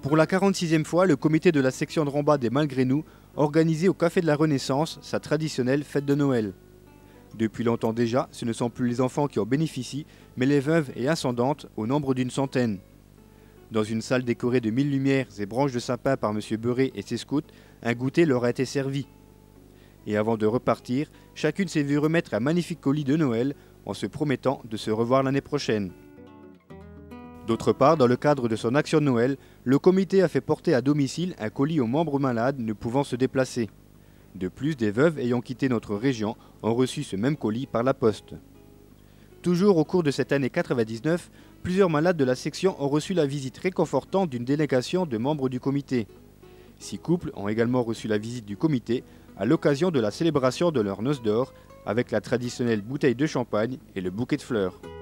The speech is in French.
Pour la 46e fois, le comité de la section de Rambas des Malgré Nous organisait au Café de la Renaissance sa traditionnelle fête de Noël. Depuis longtemps déjà, ce ne sont plus les enfants qui en bénéficient, mais les veuves et ascendantes au nombre d'une centaine. Dans une salle décorée de 1000 lumières et branches de sapin par M. Beuret et ses scouts, un goûter leur a été servi. Et avant de repartir, chacune s'est vue remettre un magnifique colis de Noël en se promettant de se revoir l'année prochaine. D'autre part, dans le cadre de son action de Noël, le comité a fait porter à domicile un colis aux membres malades ne pouvant se déplacer. De plus, des veuves ayant quitté notre région ont reçu ce même colis par la poste. Toujours au cours de cette année 99, plusieurs malades de la section ont reçu la visite réconfortante d'une délégation de membres du comité. 6 couples ont également reçu la visite du comité à l'occasion de la célébration de leur noce d'or avec la traditionnelle bouteille de champagne et le bouquet de fleurs.